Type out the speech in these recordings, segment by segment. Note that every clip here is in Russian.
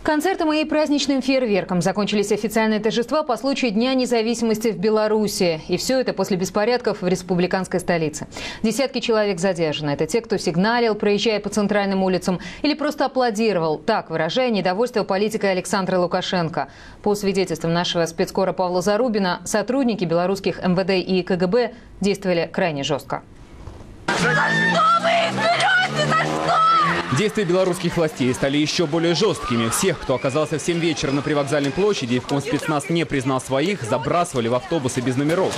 Концертом и праздничным фейерверком закончились официальные торжества по случаю Дня независимости в Беларуси. И все это после беспорядков в республиканской столице. Десятки человек задержаны. Это те, кто сигналил, проезжая по центральным улицам, или просто аплодировал, так выражая недовольство политикой Александра Лукашенко. По свидетельствам нашего спецкора Павла Зарубина, сотрудники белорусских МВД и КГБ действовали крайне жестко. Действия белорусских властей стали еще более жесткими. Всех, кто оказался в 7 вечера на привокзальной площади и в ком спецназ не признал своих, забрасывали в автобусы без номеров.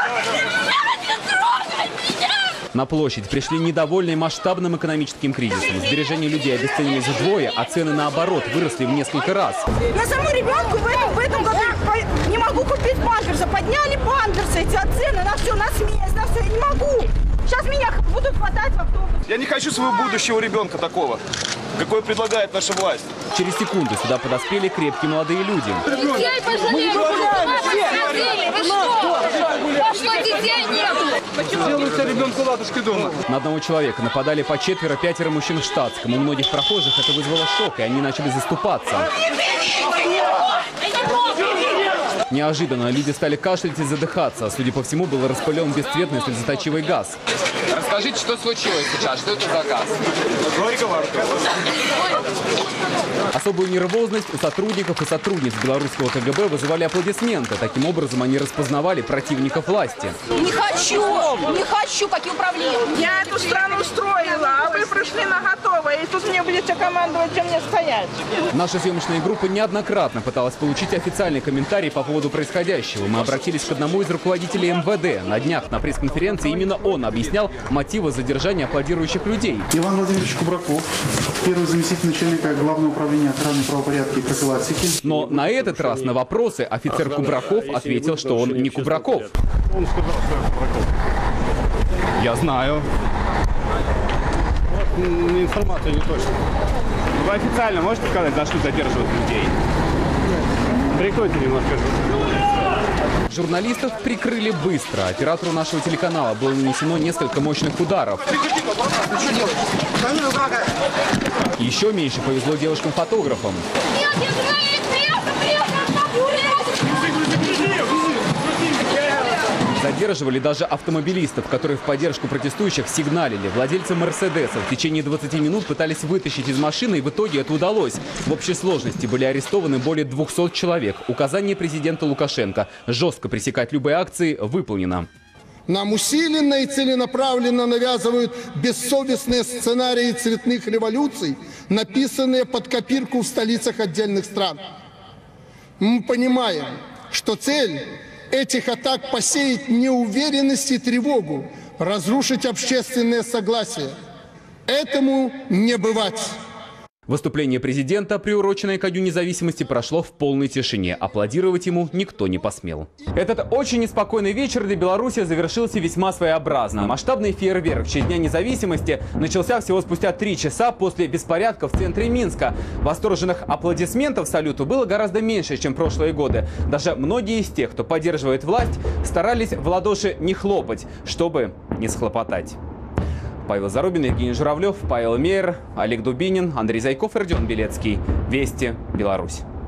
На площадь пришли недовольные масштабным экономическим кризисом. Сбережения людей обесценились вдвое, а цены, наоборот, выросли в несколько раз. Я самому ребенку в этом году не могу купить памперсы. Подняли памперсы, эти цены на все, на смесь, на все. Я не могу. Сейчас меня будут хватать в автобус. Я не хочу своего будущего ребенка такого, какой предлагает наша власть. Через секунду сюда подоспели крепкие молодые люди. Детей пожалели! Что детей нет? Делайте ребенку ладушки дома. На одного человека нападали по 4-5 мужчин в штатском. У многих прохожих это вызвало шок, и они начали заступаться. Неожиданно люди стали кашлять и задыхаться. Судя по всему, был распылен бесцветный слезоточивый газ. Расскажите, что случилось сейчас? Что это за газ? Особую нервозность у сотрудников и сотрудниц белорусского КГБ вызывали аплодисменты. Таким образом, они распознавали противников власти. Не хочу, какие управления. Я эту страну строила, а вы пришли на готовое, и тут мне будете командовать, где мне стоять. Наша съемочная группа неоднократно пыталась получить официальный комментарий по поводу происходящего. Мы обратились к одному из руководителей МВД. На днях на пресс-конференции именно он объяснял мотивы задержания аплодирующих людей. Иван Владимирович Кубраков, первый заместитель начальника Главного управления охраны правопорядка и профилактики. Но на этот раз на вопросы офицер Кубраков ответил, что он не Кубраков. Он сказал, что я Кубраков. Я знаю. Информация не точная. Вы официально можете сказать, за что задерживают людей? Прикройте немножко. Журналистов прикрыли быстро. Оператору нашего телеканала было нанесено несколько мощных ударов. Еще меньше повезло девушкам-фотографам. Задерживали даже автомобилистов, которые в поддержку протестующих сигналили. Владельцы «Мерседесов» в течение 20 минут пытались вытащить из машины, и в итоге это удалось. В общей сложности были арестованы более 200 человек. Указание президента Лукашенко жестко пресекать любые акции выполнено. Нам усиленно и целенаправленно навязывают бессовестные сценарии цветных революций, написанные под копирку в столицах отдельных стран. Мы понимаем, что цель этих атак посеять неуверенность и тревогу, разрушить общественное согласие. Этому не бывать. Выступление президента, приуроченное ко Дню независимости, прошло в полной тишине. Аплодировать ему никто не посмел. Этот очень неспокойный вечер для Беларуси завершился весьма своеобразно. Масштабный фейерверк в честь Дня независимости начался всего спустя 3 часа после беспорядков в центре Минска. Восторженных аплодисментов салюту было гораздо меньше, чем в прошлые годы. Даже многие из тех, кто поддерживает власть, старались в ладоши не хлопать, чтобы не схлопотать. Павел Зарубин, Евгений Журавлев, Павел Мейер, Олег Дубинин, Андрей Зайков и Родион Белецкий. Вести, Беларусь.